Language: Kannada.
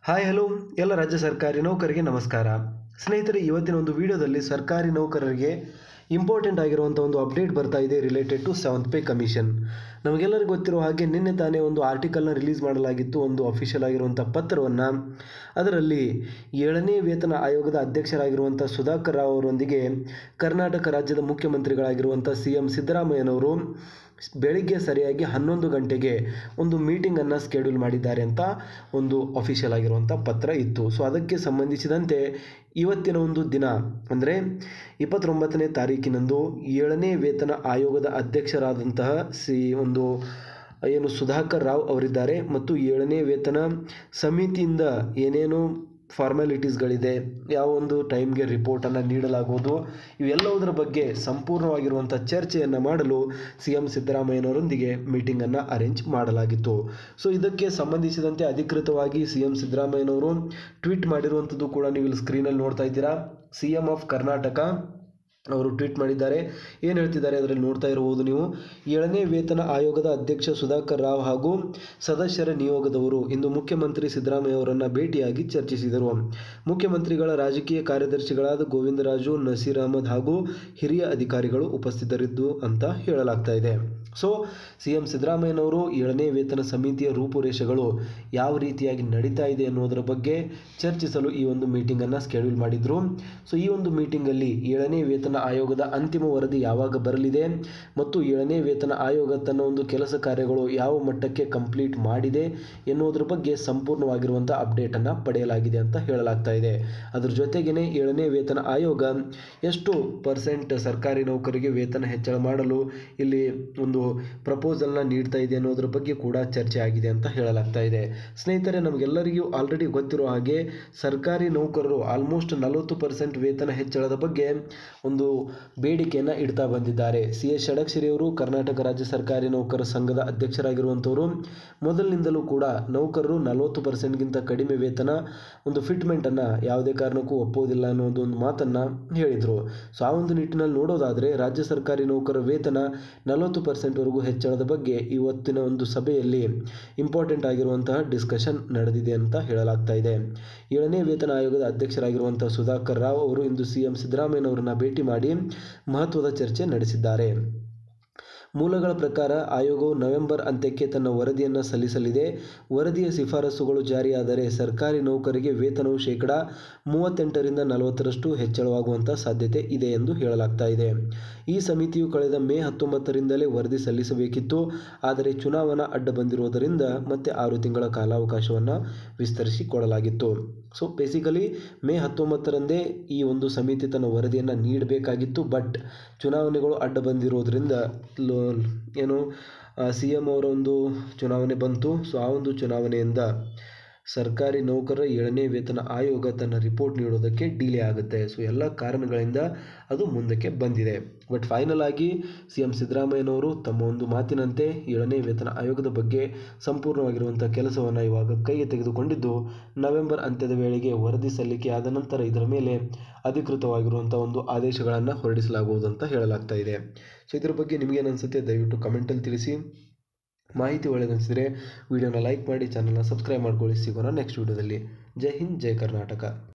ಹಾಯ್ ಹಲೋ ಎಲ್ಲ ರಾಜ್ಯ ಸರ್ಕಾರಿ ನೌಕರರಿಗೆ ನಮಸ್ಕಾರ. ಸ್ನೇಹಿತರೆ, ಇವತ್ತಿನ ಒಂದು ವಿಡಿಯೋದಲ್ಲಿ ಸರ್ಕಾರಿ ನೌಕರರಿಗೆ ಇಂಪಾರ್ಟೆಂಟ್ ಆಗಿರುವಂಥ ಒಂದು ಅಪ್ಡೇಟ್ ಬರ್ತಾ ಇದೆ related to 7th pay commission. ನಮಗೆಲ್ಲರಿಗೂ ಗೊತ್ತಿರೋ ಹಾಗೆ ನಿನ್ನೆ ತಾನೇ ಒಂದು ಆರ್ಟಿಕಲ್ನ ರಿಲೀಸ್ ಮಾಡಲಾಗಿತ್ತು, ಒಂದು ಅಫಿಷಿಯಲ್ ಆಗಿರುವಂಥ ಪತ್ರವನ್ನು. ಅದರಲ್ಲಿ 7ನೇ ವೇತನ ಆಯೋಗದ ಅಧ್ಯಕ್ಷರಾಗಿರುವಂಥ ಸುಧಾಕರ್ ರಾವ್ ಅವರೊಂದಿಗೆ ಕರ್ನಾಟಕ ರಾಜ್ಯದ ಮುಖ್ಯಮಂತ್ರಿಗಳಾಗಿರುವಂಥ CM ಸಿದ್ದರಾಮಯ್ಯನವರು ಬೆಳಿಗ್ಗೆ ಸರಿಯಾಗಿ 11 ಗಂಟೆಗೆ ಒಂದು ಮೀಟಿಂಗನ್ನು ಸ್ಕೆಡ್ಯೂಲ್ ಮಾಡಿದ್ದಾರೆ ಅಂತ ಒಂದು ಅಫಿಷಿಯಲ್ ಆಗಿರುವಂಥ ಪತ್ರ ಇತ್ತು. ಸೊ ಅದಕ್ಕೆ ಸಂಬಂಧಿಸಿದಂತೆ ಇವತ್ತಿನ ಒಂದು ದಿನ ಅಂದರೆ 29ನೇ ತಾರೀಕಿನಂದು 7ನೇ ವೇತನ ಆಯೋಗದ ಅಧ್ಯಕ್ಷರಾದಂತಹ ಸುಧಾಕರ್ ರಾವ್ ಅವರಿದ್ದಾರೆ ಮತ್ತು 7ನೇ ವೇತನ ಸಮಿತಿಯಿಂದ ಏನೇನು ಫಾರ್ಮ್ಯಾಲಿಟೀಸ್ಗಳಿದೆ, ಯಾವ ಒಂದು ಟೈಮ್ಗೆ ರಿಪೋರ್ಟನ್ನು ನೀಡಲಾಗುವುದು, ಇವೆಲ್ಲವುದರ ಬಗ್ಗೆ ಸಂಪೂರ್ಣವಾಗಿರುವಂಥ ಚರ್ಚೆಯನ್ನು ಮಾಡಲು CM ಸಿದ್ದರಾಮಯ್ಯನವರೊಂದಿಗೆ ಮೀಟಿಂಗನ್ನು ಅರೇಂಜ್ ಮಾಡಲಾಗಿತ್ತು. ಸೊ ಇದಕ್ಕೆ ಸಂಬಂಧಿಸಿದಂತೆ ಅಧಿಕೃತವಾಗಿ CM ಸಿದ್ದರಾಮಯ್ಯನವರು ಟ್ವೀಟ್ ಮಾಡಿರುವಂಥದ್ದು ಕೂಡ ನೀವು ಇಲ್ಲಿ ಸ್ಕ್ರೀನಲ್ಲಿ ನೋಡ್ತಾ ಇದ್ದೀರಾ. CM ಆಫ್ ಕರ್ನಾಟಕ ಅವರು ಟ್ವೀಟ್ ಮಾಡಿದ್ದಾರೆ. ಏನು ಹೇಳ್ತಿದ್ದಾರೆ ಅದರಲ್ಲಿ ನೋಡ್ತಾ ಇರಬಹುದು ನೀವು. 7ನೇ ವೇತನ ಆಯೋಗದ ಅಧ್ಯಕ್ಷ ಸುಧಾಕರ್ ರಾವ್ ಹಾಗೂ ಸದಸ್ಯರ ನಿಯೋಗದವರು ಇಂದು ಮುಖ್ಯಮಂತ್ರಿ ಸಿದ್ದರಾಮಯ್ಯ ಅವರನ್ನು ಭೇಟಿಯಾಗಿ ಚರ್ಚಿಸಿದರು. ಮುಖ್ಯಮಂತ್ರಿಗಳ ರಾಜಕೀಯ ಕಾರ್ಯದರ್ಶಿಗಳಾದ ಗೋವಿಂದರಾಜು, ನಸೀರ್ ಅಹಮದ್ ಹಾಗೂ ಹಿರಿಯ ಅಧಿಕಾರಿಗಳು ಉಪಸ್ಥಿತರಿದ್ದು ಅಂತ ಹೇಳಲಾಗ್ತಾ ಇದೆ. ಸೊ CM ಸಿದ್ದರಾಮಯ್ಯನವರು 7ನೇ ವೇತನ ಸಮಿತಿಯ ರೂಪುರೇಷೆಗಳು ಯಾವ ರೀತಿಯಾಗಿ ನಡೀತಾ ಇದೆ ಅನ್ನೋದರ ಬಗ್ಗೆ ಚರ್ಚಿಸಲು ಈ ಒಂದು ಮೀಟಿಂಗನ್ನು ಸ್ಕೆಡ್ಯೂಲ್ ಮಾಡಿದ್ರು. ಸೊ ಈ ಒಂದು ಮೀಟಿಂಗಲ್ಲಿ 7ನೇ ವೇತನ ಆಯೋಗದ ಅಂತಿಮ ವರದಿ ಯಾವಾಗ ಬರಲಿದೆ ಮತ್ತು 7ನೇ ವೇತನ ಆಯೋಗ ತನ್ನ ಒಂದು ಕೆಲಸ ಕಾರ್ಯಗಳು ಯಾವ ಮಟ್ಟಕ್ಕೆ ಕಂಪ್ಲೀಟ್ ಮಾಡಿದೆ ಎನ್ನುವುದರ ಬಗ್ಗೆ ಸಂಪೂರ್ಣವಾಗಿರುವಂಥ ಅಪ್ಡೇಟನ್ನು ಪಡೆಯಲಾಗಿದೆ ಅಂತ ಹೇಳಲಾಗ್ತಾ ಇದೆ. ಅದರ ಜೊತೆಗೇನೆ 7ನೇ ವೇತನ ಆಯೋಗ ಎಷ್ಟು % ಸರ್ಕಾರಿ ನೌಕರಿಗೆ ವೇತನ ಹೆಚ್ಚಳ ಮಾಡಲು ಇಲ್ಲಿ ಒಂದು ಪ್ರಪೋಸಲ್ನ ನೀಡ್ತಾ ಇದೆ ಅನ್ನೋದ್ರ ಬಗ್ಗೆ ಕೂಡ ಚರ್ಚೆ ಆಗಿದೆ ಅಂತ ಹೇಳಲಾಗ್ತಾ ಇದೆ. ಸ್ನೇಹಿತರೆ, ನಮಗೆಲ್ಲರಿಗೂ ಆಲ್ರೆಡಿ ಗೊತ್ತಿರೋ ಹಾಗೆ ಸರ್ಕಾರಿ ನೌಕರರು ಆಲ್ಮೋಸ್ಟ್ 40% ವೇತನ ಹೆಚ್ಚಳದ ಬಗ್ಗೆ ಒಂದು ಬೇಡಿಕೆಯನ್ನು ಇಡ್ತಾ ಬಂದಿದ್ದಾರೆ. CS ಷಡಕ್ಷರಿ ಅವರು ಕರ್ನಾಟಕ ರಾಜ್ಯ ಸರ್ಕಾರಿ ನೌಕರ ಸಂಘದ ಅಧ್ಯಕ್ಷರಾಗಿರುವಂಥವರು ಮೊದಲಿನಿಂದಲೂ ಕೂಡ ನೌಕರರು 40%ಗಿಂತ ಕಡಿಮೆ ವೇತನ ಒಂದು ಫಿಟ್ಮೆಂಟನ್ನು ಯಾವುದೇ ಕಾರಣಕ್ಕೂ ಒಪ್ಪೋದಿಲ್ಲ ಅನ್ನೋ ಒಂದು ಮಾತನ್ನು ಹೇಳಿದರು. ಸೊ ಆ ಒಂದು ನಿಟ್ಟಿನಲ್ಲಿ ನೋಡೋದಾದರೆ ರಾಜ್ಯ ಸರ್ಕಾರಿ ನೌಕರ ವೇತನ 40% ವರೆಗೂ ಹೆಚ್ಚಳದ ಬಗ್ಗೆ ಇವತ್ತಿನ ಒಂದು ಸಭೆಯಲ್ಲಿ ಇಂಪಾರ್ಟೆಂಟ್ ಆಗಿರುವಂತಹ ಡಿಸ್ಕಷನ್ ನಡೆದಿದೆ ಅಂತ ಹೇಳಲಾಗ್ತಾ ಇದೆ. 7ನೇ ವೇತನ ಆಯೋಗದ ಅಧ್ಯಕ್ಷರಾಗಿರುವಂತಹ ಸುಧಾಕರ್ ರಾವ್ ಅವರು ಇಂದು CM ಸಿದ್ದರಾಮಯ್ಯನವರನ್ನ ಭೇಟಿ ಮಾಡಿ ಮಹತ್ವದ ಚರ್ಚೆ ನಡೆಸಿದ್ದಾರೆ. ಮೂಲಗಳ ಪ್ರಕಾರ ಆಯೋಗವು ನವೆಂಬರ್ ಅಂತ್ಯಕ್ಕೆ ತನ್ನ ವರದಿಯನ್ನು ಸಲ್ಲಿಸಲಿದೆ. ವರದಿಯ ಶಿಫಾರಸುಗಳು ಜಾರಿಯಾದರೆ ಸರ್ಕಾರಿ ನೌಕರಿಗೆ ವೇತನವು 38% ರಿಂದ 40% ಹೆಚ್ಚಳವಾಗುವಂಥ ಸಾಧ್ಯತೆ ಇದೆ ಎಂದು ಹೇಳಲಾಗ್ತಾ ಇದೆ. ಈ ಸಮಿತಿಯು ಕಳೆದ ಮೇ 19ರಿಂದಲೇ ವರದಿ ಸಲ್ಲಿಸಬೇಕಿತ್ತು. ಆದರೆ ಚುನಾವಣಾ ಅಡ್ಡ ಬಂದಿರುವುದರಿಂದ ಮತ್ತೆ 6 ತಿಂಗಳ ಕಾಲಾವಕಾಶವನ್ನು ವಿಸ್ತರಿಸಿಕೊಡಲಾಗಿತ್ತು. ಸೊ ಬೇಸಿಕಲಿ ಮೇ 19ರಂದೇ ಈ ಒಂದು ಸಮಿತಿ ತನ್ನ ವರದಿಯನ್ನು ನೀಡಬೇಕಾಗಿತ್ತು. ಬಟ್ ಚುನಾವಣೆಗಳು ಅಡ್ಡ ಬಂದಿರೋದ್ರಿಂದ CM ಅವರ ಒಂದು ಚುನಾವಣೆ ಬಂತು. ಸೊ ಆ ಒಂದು ಚುನಾವಣೆಯಿಂದ ಸರ್ಕಾರಿ ನೌಕರರ 7ನೇ ವೇತನ ಆಯೋಗ ತನ್ನ ರಿಪೋರ್ಟ್ ನೀಡೋದಕ್ಕೆ ಡಿಲೇ ಆಗುತ್ತೆ. ಸೊ ಎಲ್ಲ ಕಾರಣಗಳಿಂದ ಅದು ಮುಂದಕ್ಕೆ ಬಂದಿದೆ. ಬಟ್ ಫೈನಲ್ ಆಗಿ CM ಸಿದ್ದರಾಮಯ್ಯನವರು ತಮ್ಮ ಒಂದು ಮಾತಿನಂತೆ 7ನೇ ವೇತನ ಆಯೋಗದ ಬಗ್ಗೆ ಸಂಪೂರ್ಣವಾಗಿರುವಂಥ ಕೆಲಸವನ್ನು ಇವಾಗ ಕೈಗೆ ತೆಗೆದುಕೊಂಡಿದ್ದು ನವೆಂಬರ್ ಅಂತ್ಯದ ವೇಳೆಗೆ ವರದಿ ಸಲ್ಲಿಕೆ ಆದ ನಂತರ ಇದರ ಮೇಲೆ ಅಧಿಕೃತವಾಗಿರುವಂಥ ಒಂದು ಆದೇಶಗಳನ್ನು ಹೊರಡಿಸಲಾಗುವುದು ಅಂತ ಹೇಳಲಾಗ್ತಾ ಇದೆ. ಸೊ ಇದರ ಬಗ್ಗೆ ನಿಮಗೇನು ಅನಿಸುತ್ತೆ ದಯವಿಟ್ಟು ಕಮೆಂಟಲ್ಲಿ ತಿಳಿಸಿ. ಮಾಹಿತಿ ಒಳ್ಳೆಯದನಿಸಿದರೆ ವಿಡಿಯೋನ ಲೈಕ್ ಮಾಡಿ, ಚಾನಲ್ನ ಸಬ್ಸ್ಕ್ರೈಬ್ ಮಾಡ್ಕೊಳ್ಳಿ. ಸಿಗೋಣ ನೆಕ್ಸ್ಟ್ ವಿಡಿಯೋದಲ್ಲಿ. ಜೈ ಹಿಂದ್, ಜೈ ಕರ್ನಾಟಕ.